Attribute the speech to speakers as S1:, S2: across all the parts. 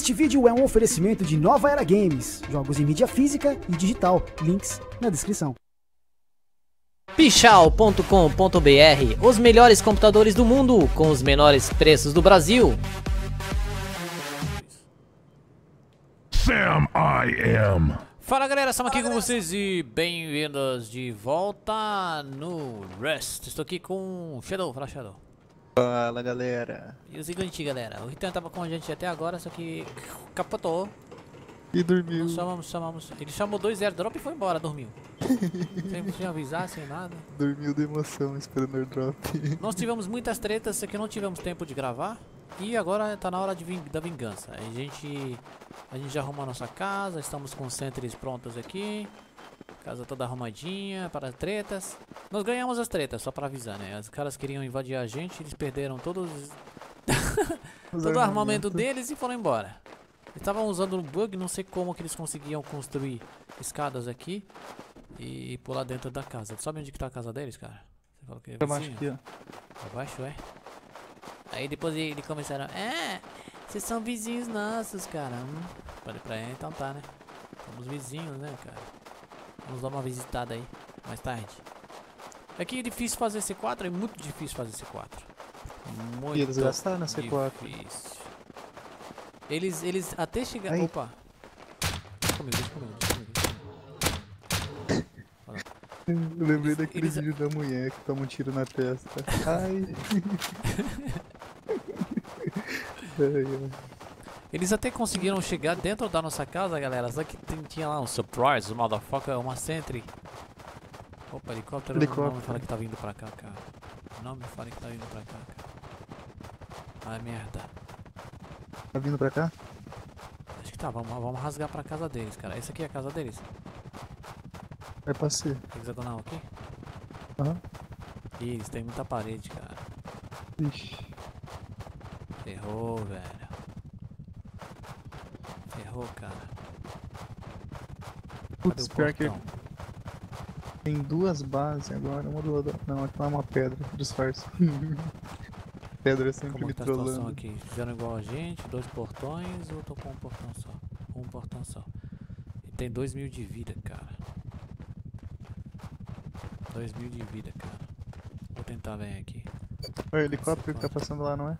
S1: Este vídeo é um oferecimento de Nova Era Games, jogos em mídia física e digital, links na descrição.
S2: Pichau.com.br, os melhores computadores do mundo, com os menores preços do Brasil.
S3: Sam I am.
S2: Fala galera, estamos aqui com vocês e bem-vindos de volta no Rust. Estou aqui com o Shadow, fala Shadow.
S4: Fala galera.
S2: E o seguinte galera, o Ritan tava com a gente até agora, só que capotou.
S4: E dormiu.
S2: Chamamos. Ele chamou 2 airdrop e foi embora, dormiu. sem avisar, sem nada.
S4: Dormiu de emoção esperando o airdrop.
S2: Nós tivemos muitas tretas, só que não tivemos tempo de gravar. E agora tá na hora da vingança. A gente já arrumou a nossa casa, estamos com os sentries prontos aqui. Casa toda arrumadinha para tretas. Nós ganhamos as tretas, só para avisar, né? Os caras queriam invadir a gente, eles perderam todo o armamento deles e foram embora. Eles estavam usando um bug, não sei como que eles conseguiam construir escadas aqui e pular dentro da casa. Sabe onde que tá a casa deles, cara? Você falou que é
S4: Pra baixo aqui, ó.
S2: Pra baixo, é? Aí depois eles começaram, vocês são vizinhos nossos, cara. Falei pra ele, então tá, né? Somos vizinhos, né, cara? Vamos dar uma visitada aí, mais tarde. Aqui é difícil fazer C4, é muito difícil fazer C4. Muito
S4: E eles gastaram na C4.
S2: difícil. Eles até chegaram...
S4: Aí.
S2: Opa! Deixa comigo.
S4: Eu lembrei daquele vídeo da mulher que toma um tiro na testa. Ai.
S2: Eles até conseguiram chegar dentro da nossa casa, galera. Só que tinha lá um surprise, motherfucker, uma sentry. Opa, helicóptero. Não me fala que tá vindo pra cá, cara. Não me fala que tá vindo pra cá, cara. Ai, merda.
S4: Tá vindo pra cá?
S2: Acho que tá, vamos rasgar pra casa deles, cara. Essa aqui é a casa deles.
S4: Vai pra C.
S2: Hexagonal aqui.
S4: Aham.
S2: Ih, eles têm muita parede, cara.
S4: Ixi.
S2: Ferrou, velho. Ferrou, cara. Cadê
S4: Putz,
S2: o
S4: pior que
S2: portão?
S4: tem duas bases agora, uma do lado. Não, aqui lá é uma pedra, disfarce. Pedra sempre
S2: Como
S4: me
S2: que tá a situação
S4: trollando.
S2: aqui? Fizeram igual a gente, 2 portões ou eu tô com um portão só? Um portão só. E tem 2.000 de vida, cara. 2.000 de vida, cara. Vou tentar ver aqui.
S4: O helicóptero que tá passando lá, não é?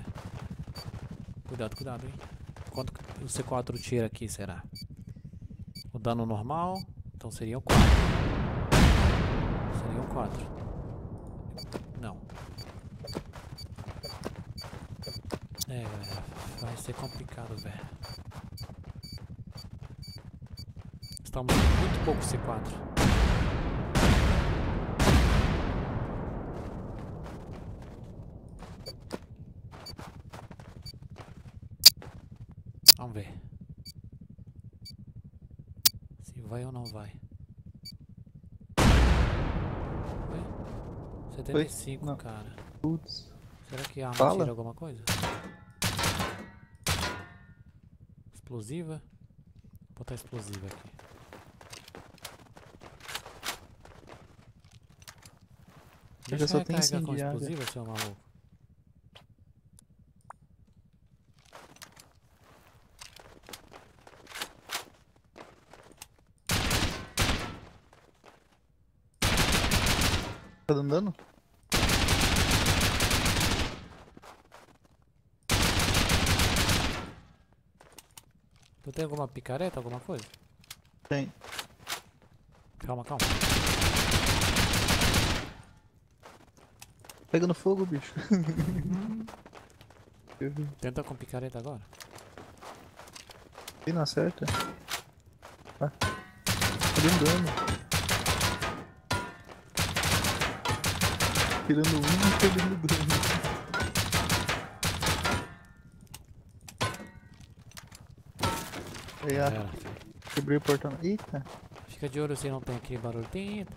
S2: Cuidado, hein? Quanto o C4 tira aqui, será? O dano normal, então seriam 4. Seriam 4. Não. Galera, vai ser complicado, velho. Estamos com muito pouco C4. Vamos ver se vai ou não vai. Oi? 75,
S4: Não.
S2: cara.
S4: Putz.
S2: Será que a arma
S4: Fala.
S2: tira alguma coisa? Explosiva? Vou botar explosiva aqui.
S4: Eu só tenho
S2: recarregar com
S4: incendiária.
S2: explosiva, seu maluco.
S4: Tá dando dano?
S2: Tu tem alguma picareta, alguma coisa?
S4: Tem.
S2: Calma.
S4: Pegando fogo, bicho.
S2: Tenta com picareta agora.
S4: E não acerta. Tá dando dano. Tirando um e pegando dano. Aí,
S2: Galera,
S4: quebrei o portão. Eita.
S2: fica de olho se não tem aquele barulho. Tenta.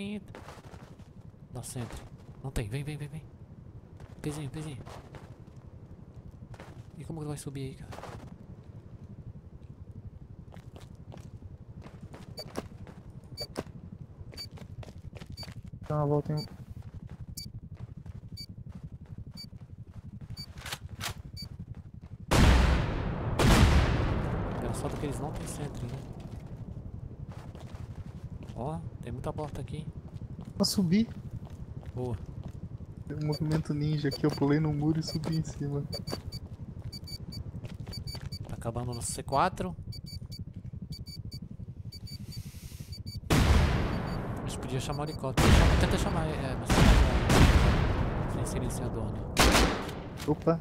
S2: Dá centro. Não tem, vem. Pezinho. E como que vai subir aí, cara?
S4: Dá uma volta em...
S2: falta que eles não tem sentry, né? Ó, tem muita porta aqui.
S4: Eu subi.
S2: Boa.
S4: Tem um movimento ninja aqui, eu pulei no muro e subi em cima.
S2: Tá acabando o nosso C4. A gente podia chamar o helicóptero. Tenta chamar, mas sem silenciador, né?
S4: Opa.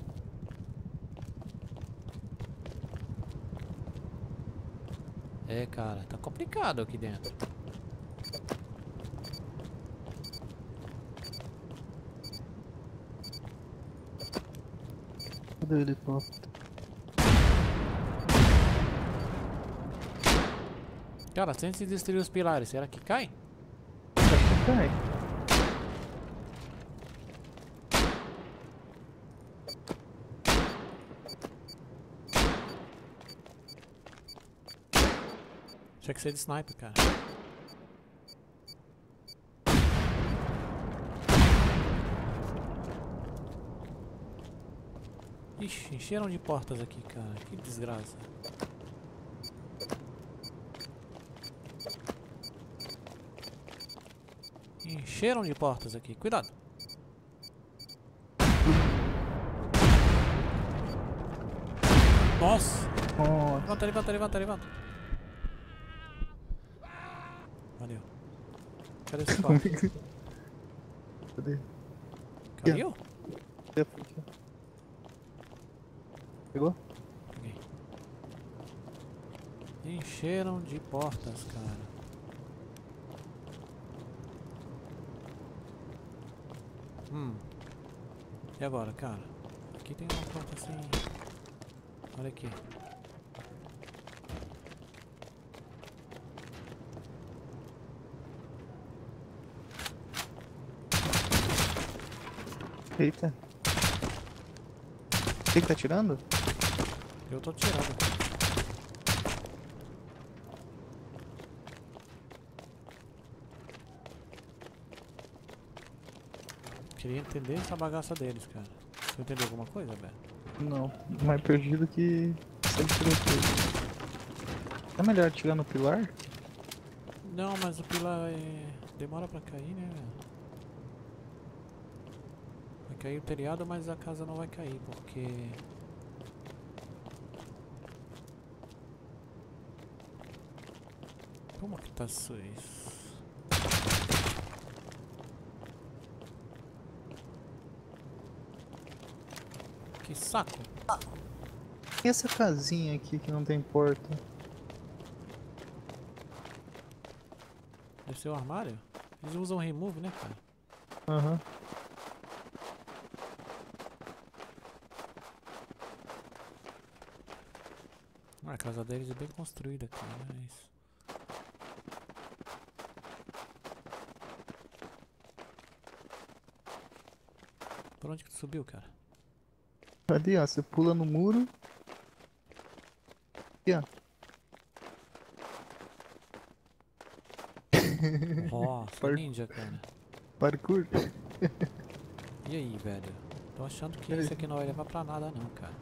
S2: É, cara, tá complicado aqui dentro.
S4: Cadê o helicóptero?
S2: Cara, sem se destruir os pilares, será que cai?
S4: Acho que cai.
S2: Tinha que ser de sniper, cara. Ixi, encheram de portas aqui, cara. Que desgraça. Encheram de portas aqui. Cuidado. Nossa.
S4: Nossa.
S2: Levanta. Valeu. Cadê esse quarto?
S4: Cadê?
S2: Caiu?
S4: Pegou?
S2: Peguei. Encheram de portas, cara. E agora, cara? Aqui tem uma porta assim. Olha aqui.
S4: Eita. Quem que tá tirando?
S2: Eu tô tirando. Queria entender essa bagaça deles, cara. Você entendeu alguma coisa, velho?
S4: Não. Mais perdido que sempre tirou tudo. É melhor atirar no pilar?
S2: Não, mas o pilar demora pra cair, né, velho? Vai cair o telhado, mas a casa não vai cair, porque... Como que tá isso? Que saco!
S4: E essa casinha aqui que não tem porta?
S2: Deve ser o armário? Eles usam remove, né, cara?
S4: Aham.
S2: A casa deles é bem construída, cara. Mas... Por onde que tu subiu, cara?
S4: Ali, ó. Você pula no muro. Aqui, ó.
S2: Nossa, ninja, cara.
S4: Parkour.
S2: E aí, velho? Tô achando que isso aqui não vai levar pra nada, não, cara.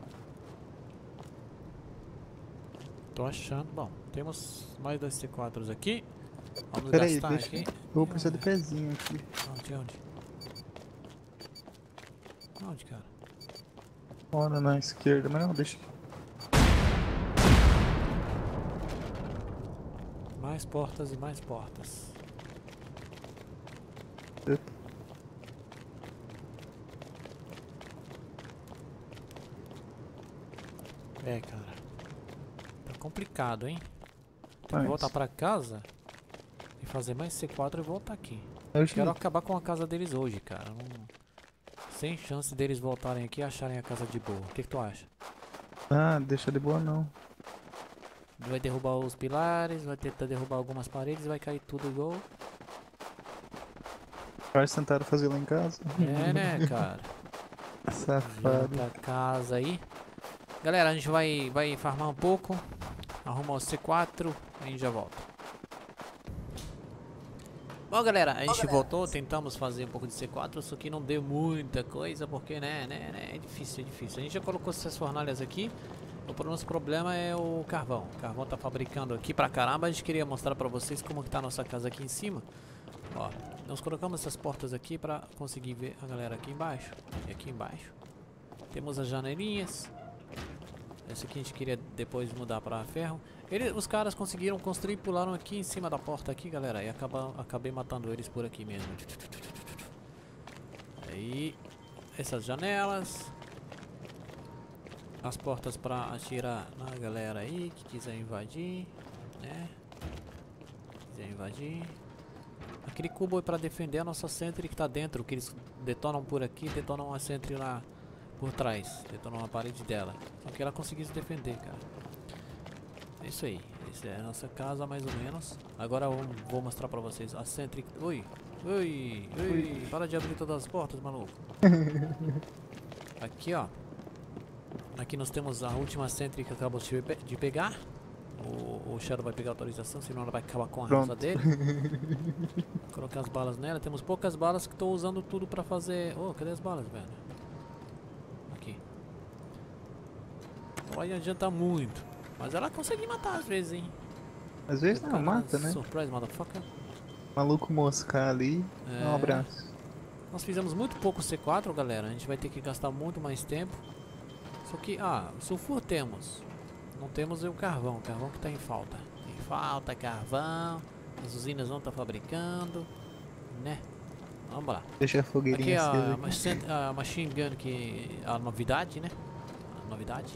S2: Tô achando... Bom, temos mais 2 C4s aqui. Vamos
S4: Pera aí,
S2: gastar
S4: deixa...
S2: aqui.
S4: Eu vou precisar de pezinho aqui.
S2: Onde? Onde, cara?
S4: Olha na esquerda, mas não, deixa.
S2: Mais portas e mais portas. É, cara. Tá complicado, hein? Tem que voltar pra casa e fazer mais C4 e voltar aqui. Eu quero acabar com a casa deles hoje, cara. Sem chance deles voltarem aqui e acharem a casa de boa. O que tu acha?
S4: Ah, deixa de boa não.
S2: Vai derrubar os pilares, vai tentar derrubar algumas paredes, vai cair tudo igual.
S4: Quase tentaram fazer lá em casa.
S2: É, né, cara?
S4: Safado.
S2: Pra casa aí. Galera, a gente vai farmar um pouco. Arrumar o C4 e a gente já volta. Bom, galera, a gente voltou, tentamos fazer um pouco de C4, só que não deu muita coisa, porque, né, é difícil. A gente já colocou essas fornalhas aqui. O nosso problema é o carvão. O carvão tá fabricando aqui pra caramba. A gente queria mostrar pra vocês como que tá a nossa casa aqui em cima. Ó, nós colocamos essas portas aqui pra conseguir ver a galera aqui embaixo. E aqui embaixo temos as janelinhas. Esse aqui a gente queria depois mudar pra ferro. Os caras conseguiram construir e pularam aqui em cima da porta aqui, galera. E acabei matando eles por aqui mesmo. Aí, essas janelas. As portas pra atirar na galera aí que quiser invadir, né? Quiser invadir. Aquele cubo é pra defender a nossa sentry que tá dentro, que eles detonam por aqui, detonam a sentry lá por trás, detonam a parede dela. Só que ela conseguiu se defender, cara. É isso aí, essa é a nossa casa mais ou menos. Agora eu vou mostrar pra vocês a sentry. Ui, ui, ui, para de abrir todas as portas, maluco. Aqui, ó. Aqui nós temos a última sentry que acabou de pegar. O Shadow vai pegar a autorização, senão ela vai acabar com a raça dele. Colocar as balas nela. Temos poucas balas que estou usando tudo pra fazer... Oh, cadê as balas, velho? Aqui. Não vai adiantar muito. Mas ela consegue matar às vezes, hein?
S4: Às vezes não, mata, né?
S2: Surprise, motherfucker.
S4: Maluco moscar ali. Um abraço.
S2: Nós fizemos muito pouco C4, galera. A gente vai ter que gastar muito mais tempo. Só que, sulfur temos. Não temos o carvão que tá em falta. Tem falta, carvão. As usinas não estão fabricando, né? Vamos lá.
S4: Deixa a fogueirinha
S2: aqui a machine gun, que a novidade, né? A novidade.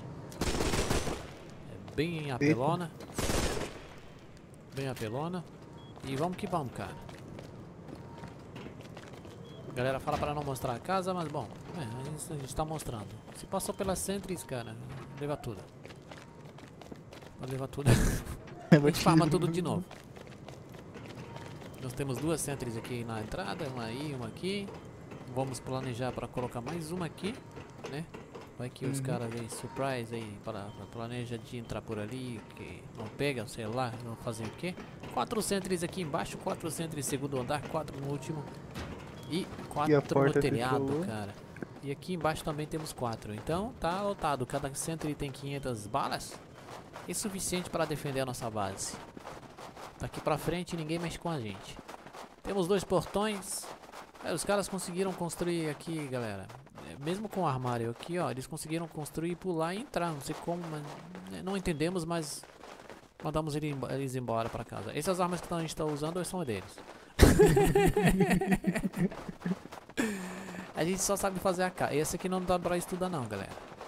S2: É bem apelona. Bem apelona. E vamos que vamos, cara. A galera fala para não mostrar a casa, mas bom, a gente tá mostrando. Se passou pelas sentries, cara, leva tudo. Pode levar tudo. A gente farma tudo de novo. Nós temos duas sentries aqui na entrada, uma aí, uma aqui. Vamos planejar para colocar mais uma aqui, né? Vai que os caras vêm surprise aí, planeja de entrar por ali, que não pega, sei lá, não fazer o quê. 4 sentries aqui embaixo, 4 sentries segundo andar, 4 no último. E 4 no telhado, cara. E aqui embaixo também temos 4. Então tá lotado. Cada sentry tem 500 balas. É suficiente para defender a nossa base. Daqui pra frente ninguém mexe com a gente. Temos 2 portões. Os caras conseguiram construir aqui, galera. Mesmo com o armário aqui, ó. Eles conseguiram construir, pular e entrar. Não sei como, mas não entendemos, mas mandamos eles embora pra casa. Essas armas que a gente tá usando são deles. A gente só sabe fazer a AK. Esse aqui não dá pra estudar não, galera.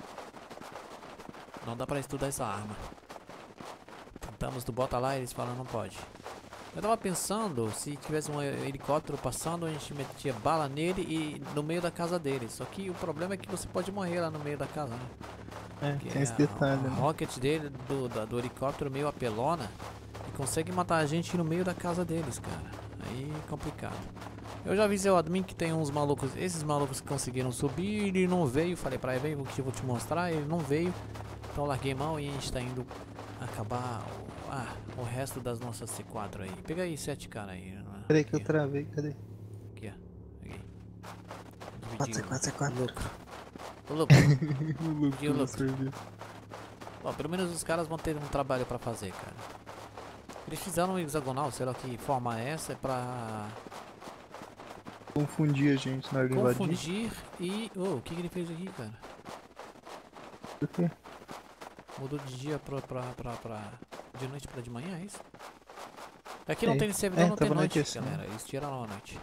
S2: Não dá pra estudar essa arma. Tentamos do bota lá e eles falam não pode. Eu tava pensando, se tivesse um helicóptero passando, a gente metia bala nele e no meio da casa dele. Só que o problema é que você pode morrer lá no meio da casa, né?
S4: Tem esse detalhe, né?
S2: A rocket dele, do helicóptero meio apelona, e consegue matar a gente no meio da casa deles, cara. Aí é complicado. Eu já avisei o admin que tem uns malucos, esses malucos que conseguiram subir, ele não veio. Falei pra ele, vem que eu vou te mostrar, ele não veio. Então larguei mão e a gente tá indo acabar o resto das nossas C4 aí. Pega aí 7 cara aí.
S4: Peraí que eu travei, cadê?
S2: Aqui, ó. Aqui.
S4: 4C4.
S2: Lucro. O lucro.
S4: O lucro.
S2: Bom, pelo menos os caras vão ter um trabalho pra fazer, cara. Eles fizeram um hexagonal, será que forma essa é pra...
S4: confundir a gente na hora de invadir?
S2: Confundir e... Oh, o que ele fez aqui, cara?
S4: O quê?
S2: Mudou de dia de noite pra de manhã, é isso? Aqui não tem servidor, não tem noite, galera. Eles tiraram a noite.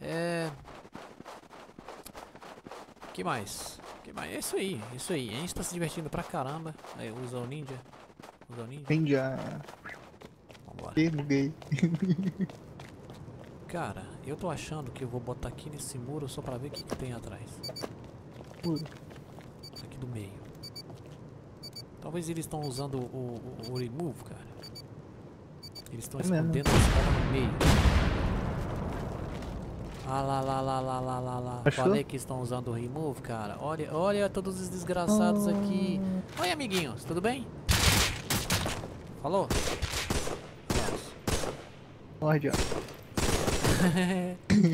S2: Que mais? É isso aí, isso aí. A gente tá se divertindo pra caramba. Aí, usa o ninja.
S4: Ninja.
S2: Vambora.
S4: Buguei.
S2: Cara, eu tô achando que eu vou botar aqui nesse muro só pra ver o que tem atrás.
S4: Muro.
S2: Aqui do meio. Talvez eles estão usando o remove, cara. Eles estão escondendo esse cara no meio. Lá.
S4: Achou?
S2: Falei que estão usando o remove, cara. Olha todos os desgraçados aqui. Oi, amiguinhos, tudo bem? Falou?
S4: Morde, ó.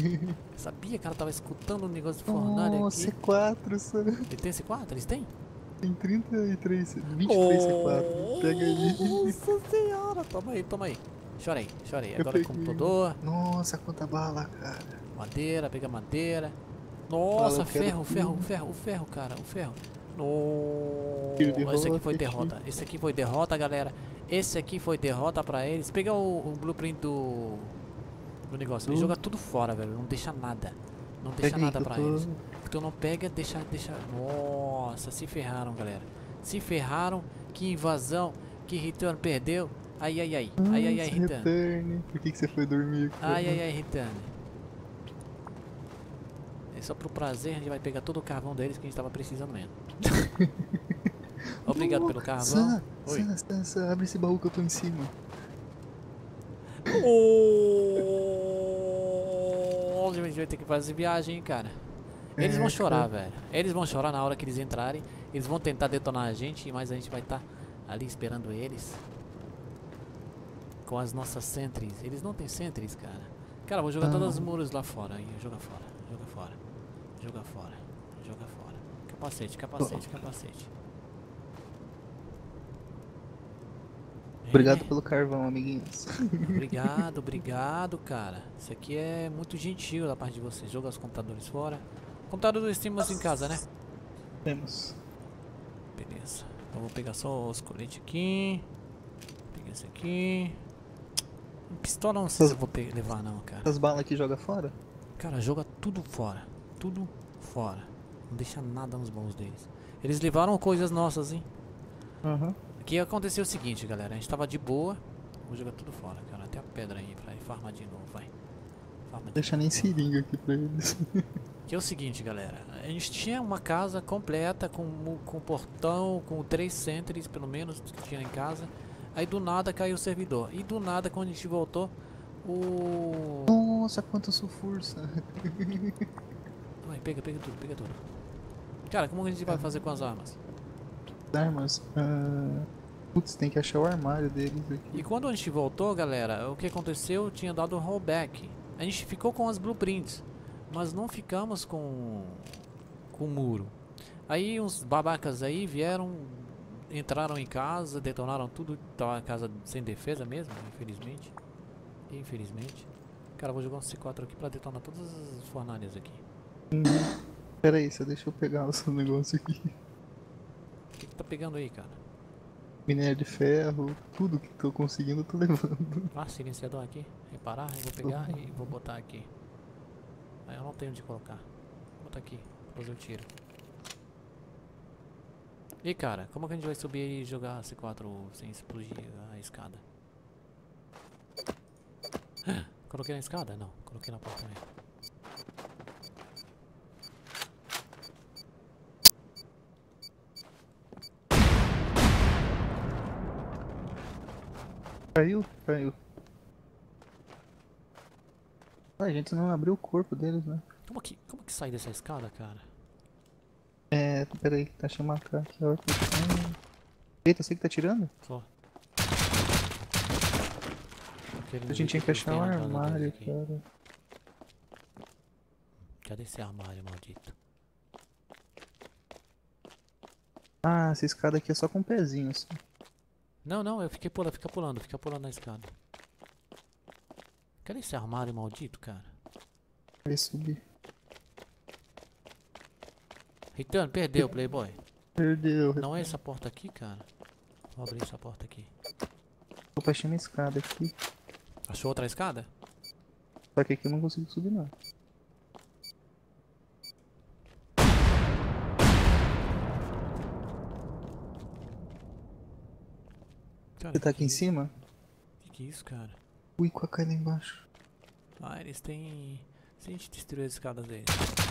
S2: Sabia que ela tava escutando um negócio de fornalha aqui.
S4: C4, só.
S2: Ele tem C4? Eles têm?
S4: Tem 33, 23 C4. Pega aí.
S2: Nossa senhora. Toma aí. Chora aí.
S4: Eu
S2: Agora
S4: peguei.
S2: computador.
S4: Nossa, quanta bala, cara.
S2: Madeira, pega madeira. Nossa,
S4: Eu quero
S2: ferro, cara. O ferro.
S4: Tiro de
S2: Nossa, esse aqui foi
S4: rocket.
S2: derrota. Esse aqui foi derrota, galera. Esse aqui foi derrota pra eles. Pega o blueprint do negócio. Ele joga tudo fora, velho. Não deixa nada. Não deixa
S4: Pega aí,
S2: nada
S4: que eu
S2: pra
S4: tô-
S2: eles. Então não pega, deixa. Nossa, se ferraram, galera. Se ferraram. Que invasão. Que Return perdeu. Ai,
S4: Nossa,
S2: Return.
S4: Return. Por que você foi dormir? cara?
S2: Ai, Return. É só pro prazer, a gente vai pegar todo o carvão deles que a gente tava precisando mesmo. Obrigado pelo carvão. Oi.
S4: Sam, abre esse baú que eu tô em cima.
S2: A gente vai ter que fazer viagem, hein, cara. Eles vão chorar, velho. Eles vão chorar na hora que eles entrarem. Eles vão tentar detonar a gente, mas a gente vai estar ali esperando eles. Com as nossas sentries. Eles não têm sentries, cara. Cara, vou jogar todos os muros lá fora. Aí, joga fora. Capacete.
S4: Obrigado
S2: É.
S4: pelo carvão, amiguinhos.
S2: Obrigado, cara. Isso aqui é muito gentil da parte de vocês. Joga os computadores fora. Computadores temos em casa, né?
S4: Temos.
S2: Beleza. Então vou pegar só os coletes aqui. Pegar esse aqui. Pistola não sei se eu vou levar não, cara.
S4: Essas balas aqui joga fora?
S2: Cara, joga tudo fora. Tudo fora. Não deixa nada nos baús deles. Eles levaram coisas nossas, hein?
S4: Aham.
S2: O que aconteceu é o seguinte, galera. A gente tava de boa. Vou jogar tudo fora, cara. Até a pedra aí pra ir farmar de novo, vai.
S4: Deixa nem seringa aqui pra eles.
S2: Que é o seguinte, galera. A gente tinha uma casa completa com portão, com 3 sentries, pelo menos, que tinha em casa. Aí do nada caiu o servidor. E do nada, quando a gente voltou, o...
S4: Nossa, quanto sulfurça.
S2: Vai, pega tudo. Cara, como a gente vai fazer com as armas?
S4: Armas. Putz, tem que achar o armário deles aqui.
S2: E quando a gente voltou, galera, o que aconteceu? Tinha dado um rollback. A gente ficou com as blueprints, mas não ficamos com o muro. Aí uns babacas aí vieram, entraram em casa, detonaram tudo. Tava a casa sem defesa mesmo, infelizmente. Cara, eu vou jogar um C4 aqui pra detonar todas as fornalhas aqui.
S4: Pera aí, só deixa eu pegar o seu negócio aqui.
S2: O que tá pegando aí, cara?
S4: Minério de ferro, tudo que tô conseguindo eu tô levando.
S2: Ah, silenciador aqui. Reparar, eu vou pegar e vou botar aqui. Aí eu não tenho onde colocar. Vou botar aqui, depois eu tiro. E cara, como que a gente vai subir e jogar C4 sem explodir a escada? Coloquei na escada? Não, coloquei na porta mesmo.
S4: Caiu. Ah, a gente não abriu o corpo deles, né?
S2: Como que sai dessa escada, cara?
S4: Pera aí, tá chamando cá aqui, ó. Eita, você que tá tirando?
S2: Só.
S4: A gente tinha que achar um armário, cara.
S2: Cadê esse armário, maldito?
S4: Ah, essa escada aqui é só com um pezinho, assim.
S2: Não, eu fica pulando na escada. Cadê esse armário maldito, cara?
S4: Vai subir.
S2: Return, perdeu, Playboy.
S4: Perdeu.
S2: Não é essa porta aqui, cara? Vou abrir essa porta aqui.
S4: Opa, achei uma escada aqui.
S2: Achou outra escada?
S4: Só que aqui eu não consigo subir, não.
S2: Cara,
S4: Você tá aqui em cima?
S2: Que é isso, cara?
S4: Ui, com a cara lá embaixo.
S2: Ah, eles têm... Se a gente destruir as escadas deles.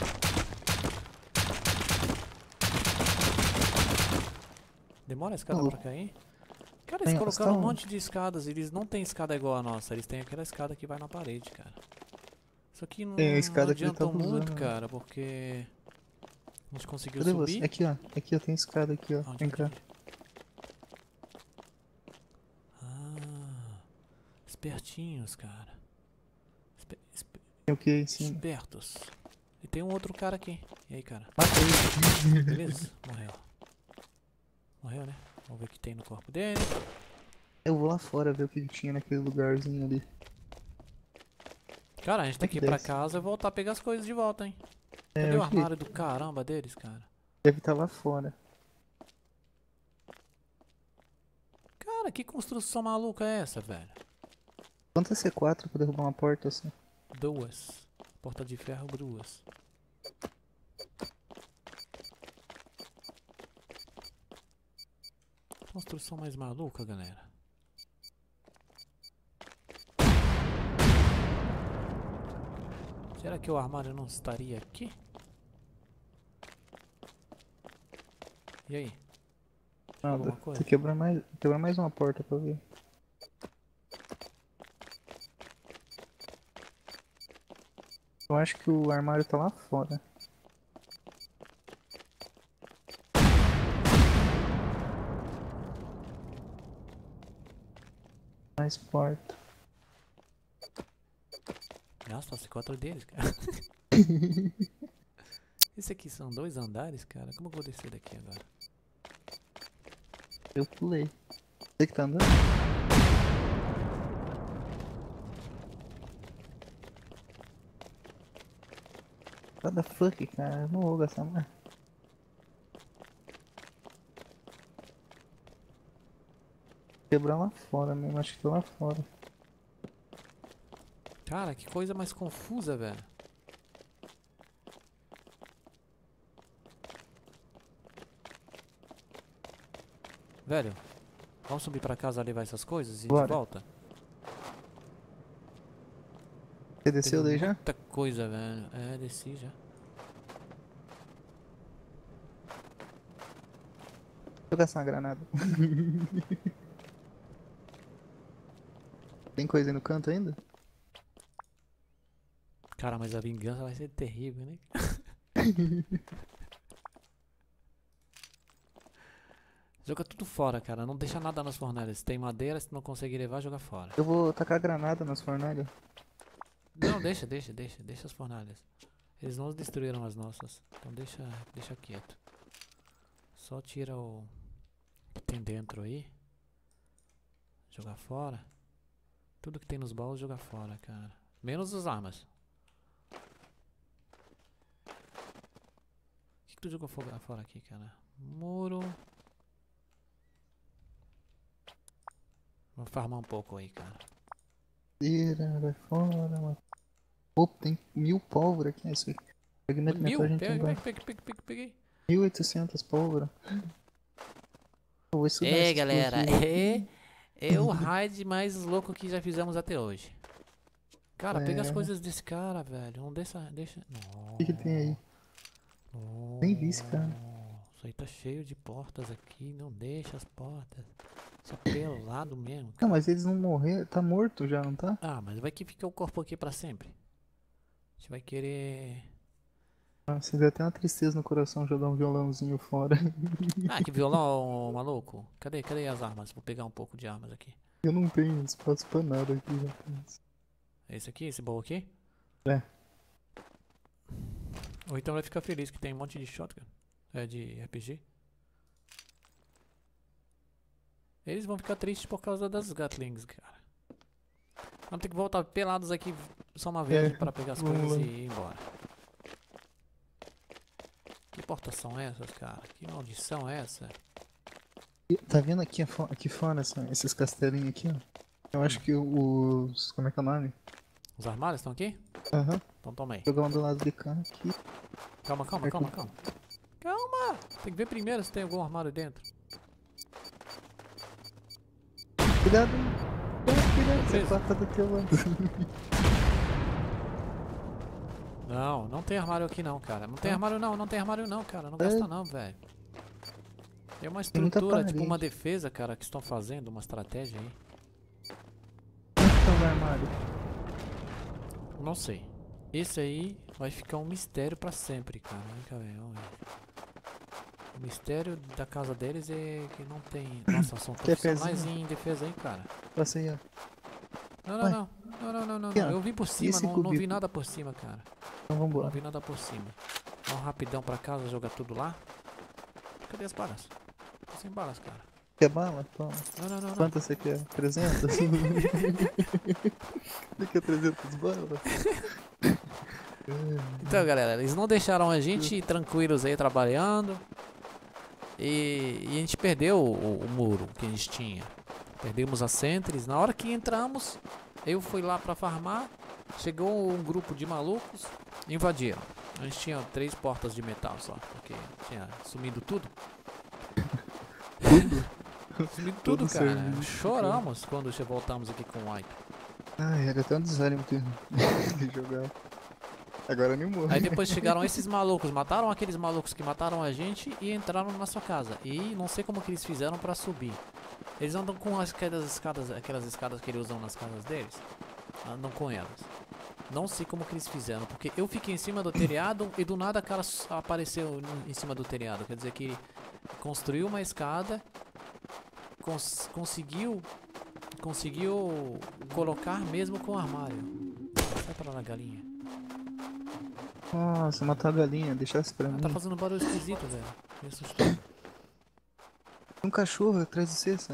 S2: Demora a escada pra cair? Cara, eles colocaram um monte de escadas. Eles não têm escada igual a nossa. Eles têm aquela escada que vai na parede, cara. Isso aqui não, não adiantou muito, cara, porque... A gente conseguiu subir.
S4: Aqui, ó. Aqui, ó. Tem escada aqui, ó. Vem cá.
S2: Espertinhos, cara.
S4: Tem o que em cima?
S2: Espertos. E tem um outro cara aqui. E aí, cara?
S4: Matei.
S2: Beleza? Morreu. Morreu, né? Vamos ver o que tem no corpo dele.
S4: Eu vou lá fora ver o que tinha naquele lugarzinho ali.
S2: Cara, a gente tem
S4: Como é
S2: que ir
S4: que
S2: pra
S4: desce?
S2: casa e voltar a pegar as coisas de volta, hein?
S4: É,
S2: Cadê
S4: eu
S2: o
S4: acho que
S2: armário do caramba deles, cara?
S4: deve estar lá fora.
S2: Cara, que construção maluca é essa, velho?
S4: Quanto é C4 pra derrubar uma porta assim?
S2: 2. Porta de ferro, 2. Construção mais maluca, galera. Será que o armário não estaria aqui? E aí?
S4: Nada.
S2: Alguma coisa?
S4: Tem que quebrar mais uma porta pra ver. Eu acho que o armário tá lá fora. Mais porta.
S2: Nossa, passei 4 deles, cara. Esse aqui são 2 andares, cara. Como eu vou descer daqui agora?
S4: Eu pulei. Você que tá andando? What the fuck, cara? Eu não vou gastar mais. Quebrar lá fora mesmo, acho que tá lá fora.
S2: Cara, que coisa mais confusa, velho. Velho, vamos subir pra casa levar essas coisas e
S4: Bora.
S2: de volta?
S4: Você desceu
S2: Tem
S4: daí já?
S2: muita coisa, velho. É, desci já.
S4: Deixa eu gastar uma granada. Tem coisa aí no canto ainda?
S2: Cara, mas a vingança vai ser terrível, né? Joga tudo fora, cara. Não deixa nada nas fornalhas. Se tem madeira, se não conseguir levar, joga fora.
S4: Eu vou tacar granada nas fornalhas.
S2: Não, deixa as fornalhas. Eles não destruíram as nossas. Então deixa quieto. Só tira o que tem dentro aí. Jogar fora. Tudo que tem nos baús, jogar fora, cara. Menos as armas. O que tu jogou fora aqui, cara? Muro. Vou farmar um pouco aí, cara.
S4: Tira, vai fora, mano. Opa, tem 1000 pólvora aqui. É isso aí. Fragmento metal a gente tem
S2: Peguei.
S4: 1800 pólvora. Eu vou estudar
S2: É,
S4: essas
S2: galera.
S4: coisinhas.
S2: É o raid mais louco que já fizemos até hoje. Cara, pega as
S4: É.
S2: coisas desse cara, velho. Não deixa.
S4: O que tem aí? Nem vi esse cara.
S2: Isso aí tá cheio de portas aqui. Não deixa as portas. Só pelado mesmo.
S4: Não, mas eles não morreram. Tá morto já, não tá?
S2: Ah, mas vai que fica o corpo aqui pra sempre. A gente vai querer.
S4: Nossa, deu até uma tristeza no coração jogar um violãozinho fora.
S2: Ah, que violão, maluco. Cadê as armas? Vou pegar um pouco de armas aqui.
S4: Eu não tenho espaço pra nada aqui, rapaz.
S2: Esse aqui, esse baú aqui?
S4: É.
S2: Ou então vai ficar feliz que tem um monte de shotgun. É de RPG. Eles vão ficar tristes por causa das Gatlings, cara. Vamos ter que voltar pelados aqui só uma vez para pegar as
S4: vamos
S2: coisas
S4: lá.
S2: e ir embora. Que portas são essas, cara? Que maldição é essa?
S4: Tá vendo aqui, aqui fora esses castelinhos aqui, ó? Eu acho que os... Como é que é o nome?
S2: Os armários estão aqui?
S4: Aham.
S2: Então toma aí.
S4: Jogar um do lado de cá aqui.
S2: Calma. Calma! Tem que ver primeiro se tem algum armário dentro.
S4: Cuidado! Cuidado,
S2: Preso.
S4: C4 tá do teu lado.
S2: Não tem armário aqui não, cara. Não tem armário não, cara. Não
S4: É.
S2: gasta não, velho. É uma
S4: Tem muita
S2: estrutura, tipo
S4: parede.
S2: uma defesa, cara, que estão fazendo, uma estratégia aí.
S4: Onde que tá o armário?
S2: Não sei. Esse aí vai ficar um mistério pra sempre, cara. Vem cá, velho. Vamos ver. O mistério da casa deles é que não tem. Nossa, são
S4: Quer
S2: profissionais
S4: pezinho?
S2: em defesa aí, cara.
S4: Passa aí, ó.
S2: Não. Não.
S4: Aqui, ó.
S2: Eu vi por cima,
S4: esse
S2: não vi
S4: cubito?
S2: nada por cima, cara.
S4: Então
S2: Não
S4: vambora.
S2: vi nada por cima. Vamos rapidão pra casa, jogar tudo lá. Cadê as balas? sem balas, cara.
S4: Quer bala? Toma.
S2: Não.
S4: Quantas você quer? 300? Você quer 300 balas?
S2: Então, galera, eles não deixaram a gente tranquilos aí trabalhando. E a gente perdeu o muro que a gente tinha. Perdemos as sentries. Na hora que entramos, eu fui lá pra farmar. Chegou um grupo de malucos, invadiram. A gente tinha 3 portas de metal só, porque tinha sumido tudo. Sumido tudo,
S4: Todo
S2: cara.
S4: serviço,
S2: Choramos quando voltamos aqui com o White.
S4: Ai, era até um desânimo de jogar. Agora animou.
S2: Aí depois chegaram esses malucos, mataram aqueles malucos que mataram a gente e entraram na sua casa. E não sei como que eles fizeram pra subir. Eles andam com aquelas escadas que eles usam nas casas deles. Andam com elas. Não sei como que eles fizeram, porque eu fiquei em cima do telhado e do nada a cara apareceu em cima do telhado. Quer dizer que ele construiu uma escada, conseguiu colocar mesmo com o armário. Sai pra lá, galinha.
S4: Nossa, matou a galinha, deixasse pra mim.
S2: Tá fazendo barulho esquisito, velho. Me assustou.
S4: Um cachorro atrás de cesta.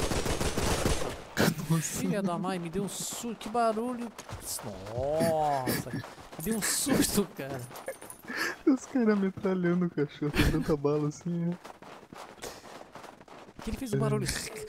S2: Filha da mãe, me deu um susto. Que barulho. Nossa, me deu um susto, cara.
S4: Os caras metralhando o cachorro, tem tanta bala assim, né?
S2: Que ele fez um barulho.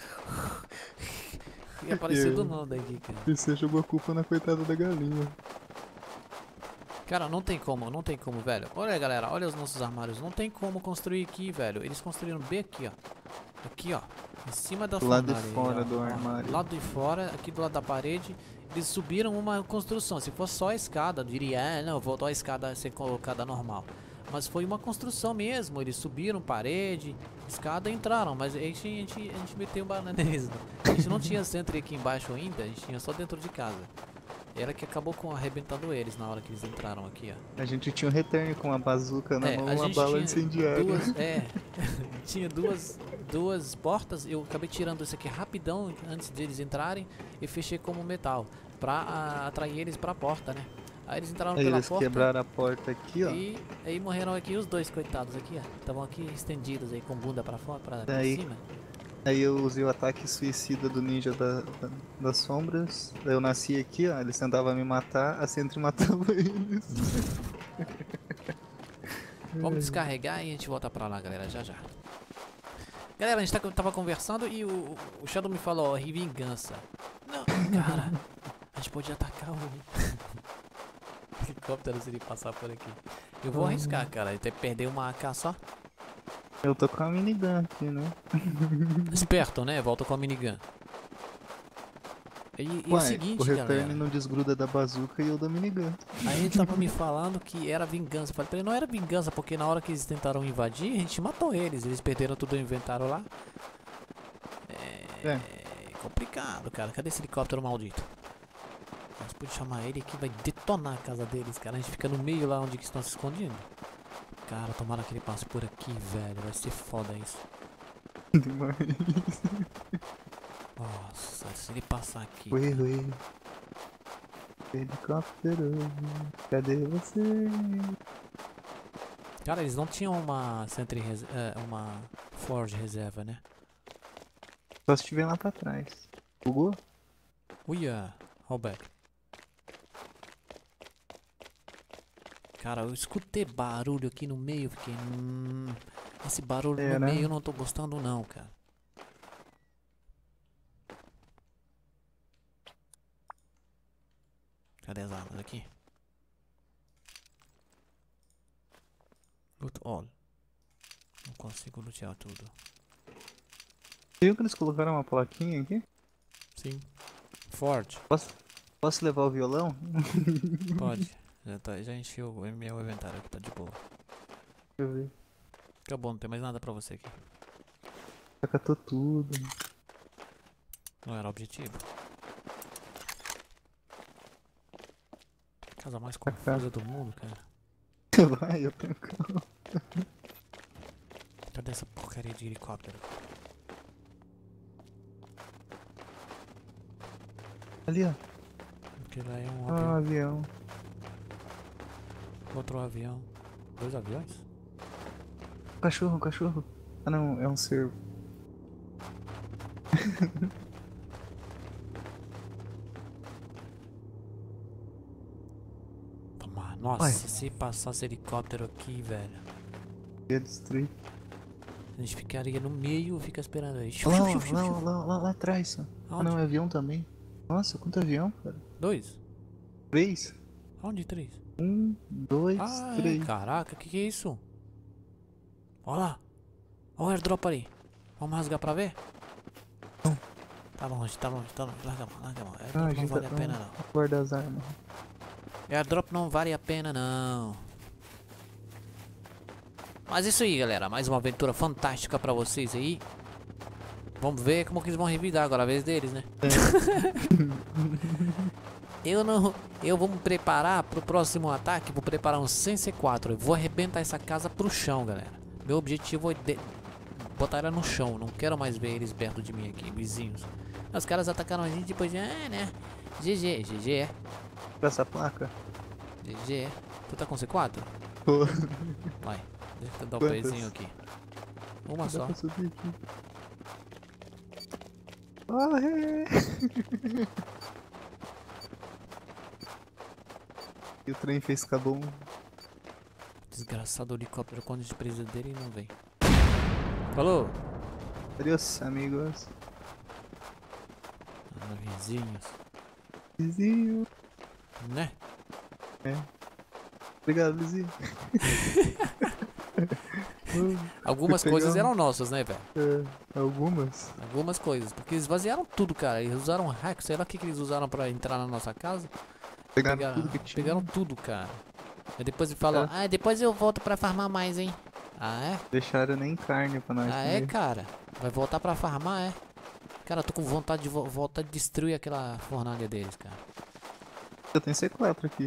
S2: E apareceu do nada aqui, cara.
S4: E você jogou a culpa na coitada da galinha.
S2: Cara, não tem como, velho. Olha, galera, olha os nossos armários. Não tem como construir aqui, velho. Eles construíram bem aqui, ó. Aqui, ó. Em cima da
S4: Do lado de
S2: fornalha,
S4: fora
S2: ó.
S4: do
S2: Ó,
S4: armário.
S2: lado de fora, aqui do lado da parede. Eles subiram uma construção. Se fosse só a escada, eu diria, não, voltou a escada a ser colocada normal. Mas foi uma construção mesmo. Eles subiram parede, escada e entraram. Mas a gente meteu banana neles. A gente não tinha sentry aqui embaixo ainda, a gente tinha só dentro de casa. Era que acabou arrebentando eles na hora que eles entraram aqui, ó.
S4: A gente tinha um return com uma bazuca na mão,
S2: a
S4: uma
S2: gente
S4: bala
S2: tinha
S4: incendiária.
S2: tinha duas portas. Eu acabei tirando isso aqui rapidão antes deles entrarem e fechei como metal pra atrair eles pra porta, né? Aí eles entraram
S4: Aí
S2: pela
S4: eles
S2: porta
S4: quebraram a porta aqui, ó.
S2: e aí morreram aqui os dois coitados aqui, ó. Estavam aqui estendidos aí com bunda pra fora, pra
S4: Daí-
S2: cima.
S4: Aí eu usei o ataque suicida do ninja das sombras. Daí eu nasci aqui, ó. Eles tentavam me matar, a Sentry matava eles.
S2: Vamos descarregar e a gente volta pra lá, galera, já já. Galera, a gente tava conversando e o Shadow me falou, ó, vingança. Não, cara, a gente pode atacar o helicóptero se ele passar por aqui. Eu vou arriscar, cara, até perder uma AK só.
S4: Eu tô com a minigun aqui, né?
S2: Esperto, né? Volta com a minigun. E o
S4: Ué,
S2: seguinte,
S4: o return
S2: galera,
S4: não desgruda da bazuca e eu da minigun.
S2: aí ele tava me falando que era vingança. Eu falei pra ele, não era vingança, porque na hora que eles tentaram invadir, a gente matou eles. Eles perderam tudo o inventário lá. É complicado, cara. Cadê esse helicóptero maldito? A gente pode chamar ele que vai detonar a casa deles, cara. A gente fica no meio lá onde que estão se escondendo. Cara, tomara que ele passe por aqui, velho. Vai ser foda isso.
S4: Demais.
S2: Nossa, se ele passar aqui.
S4: Ui, ui. Helicóptero, cadê você?
S2: Cara, eles não tinham uma uma Forge reserva, né?
S4: Só se estiver lá pra trás. Bugou?
S2: Uia, rollback. Cara, eu escutei barulho aqui no meio, fiquei. Esse barulho no
S4: né?
S2: meio eu não tô gostando não, cara. Cadê as armas aqui? Loot all. Não consigo lutear tudo.
S4: Viu que eles colocaram uma plaquinha aqui?
S2: Sim. Forge.
S4: Posso levar o violão?
S2: Pode. Já encheu o meu inventário aqui, tá de boa.
S4: Deixa eu ver.
S2: Acabou, não tem mais nada pra você aqui.
S4: Catou tudo.
S2: Não era o objetivo. Casa mais confusa do mundo, cara.
S4: Vai, eu tenho calma.
S2: Cadê essa porcaria de helicóptero?
S4: Ali, ó.
S2: Porque lá é um
S4: Ah,
S2: avião.
S4: avião.
S2: Outro avião. 2 aviões?
S4: Um cachorro. Ah não, é um cervo.
S2: Toma. Nossa,
S4: Ué.
S2: se passasse helicóptero aqui, velho.
S4: Ia destruir.
S2: A gente ficaria no meio, fica esperando aí.
S4: Lá atrás. Ah,
S2: Aonde?
S4: não, é avião também. Nossa, quanto avião, cara?
S2: 2?
S4: 3?
S2: Aonde 3?
S4: 1, 2,
S2: Ah,
S4: 3.
S2: caraca, que é isso? Olha lá. Olha o airdrop ali. Vamos rasgar pra ver?
S4: Não.
S2: Tá longe, tá longe, tá longe. Larga a mão, larga a mão.
S4: Ah,
S2: Airdrop
S4: a
S2: não
S4: gente
S2: vale a
S4: tá-
S2: pena não.
S4: Guarda as armas.
S2: Airdrop não vale a pena não. Mas isso aí, galera. Mais uma aventura fantástica pra vocês aí. Vamos ver como que eles vão revidar agora, a vez deles, né? Eu vou me preparar pro próximo ataque. Vou preparar um Sense 4. Eu vou arrebentar essa casa pro chão, galera. Meu objetivo é botar ela no chão. Não quero mais ver eles perto de mim aqui, vizinhos. Os caras atacaram a gente depois de... né? GG, GG é.
S4: Pra essa placa.
S2: GG é. Tu tá com C4?
S4: Pô,
S2: Vai. Deixa eu dar o
S4: Quantas?
S2: pezinho aqui. Uma
S4: dá
S2: só.
S4: pra subir aqui. Corre! E o trem fez cabum.
S2: Desgraçado helicóptero, quando a gente precisa dele, ele não vem. Falou!
S4: Adeus, amigos.
S2: Ah, vizinhos.
S4: Vizinho.
S2: Né?
S4: Obrigado, vizinho.
S2: Algumas
S4: Fui
S2: coisas
S4: pegar um-
S2: eram nossas, né, velho?
S4: Algumas.
S2: Algumas coisas. Porque eles vaziaram tudo, cara. Eles usaram hack, sei lá o que eles usaram pra entrar na nossa casa.
S4: Pegaram tudo que tinha.
S2: Pegaram tudo, cara. Aí depois ele falou,
S4: É.
S2: depois eu volto pra farmar mais, hein? Ah, é?
S4: Deixaram nem carne pra nós
S2: Ah, é,
S4: comer.
S2: cara? Vai voltar pra farmar, é? Cara, eu tô com vontade de voltar a destruir aquela fornalha deles, cara.
S4: Eu tenho C4 aqui.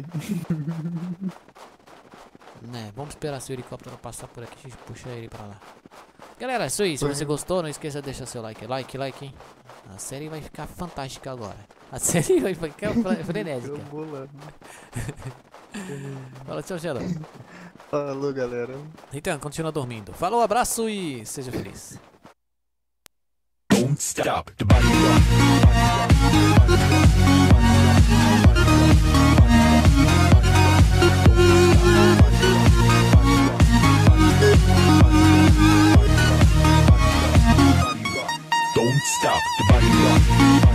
S2: Né, vamos esperar se o helicóptero passar por aqui, a gente puxa ele pra lá. Galera, é isso aí. Se você gostou, não esqueça de deixar seu like. Like, hein? A série vai ficar fantástica agora. A série vai ficar frenética.
S4: Eu vou lá.
S2: Fala, tchau, Sheldon.
S4: Falou, galera.
S2: Então, continua dormindo. Falou, abraço e seja feliz.
S3: Don't stop the body rock. Don't stop the body rock.